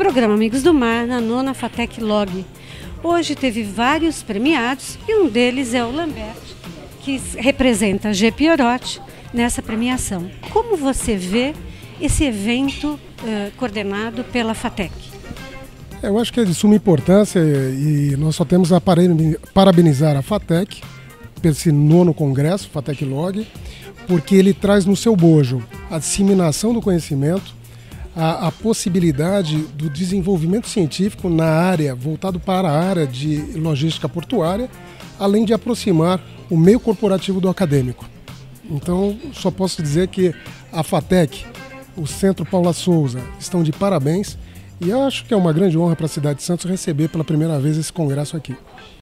Programa Amigos do Mar, na 9ª FATEC Log. Hoje teve vários premiados e um deles é o Lambert, que representa a G. Pierotti nessa premiação. Como você vê esse evento coordenado pela FATEC? Eu acho que é de suma importância e nós só temos a parabenizar a FATEC por esse 9º Congresso, FATEC Log, porque ele traz no seu bojo a disseminação do conhecimento, a possibilidade do desenvolvimento científico na área, voltado para a área de logística portuária, além de aproximar o meio corporativo do acadêmico. Então, só posso dizer que a FATEC, o Centro Paula Souza, estão de parabéns e eu acho que é uma grande honra para a cidade de Santos receber pela primeira vez esse congresso aqui.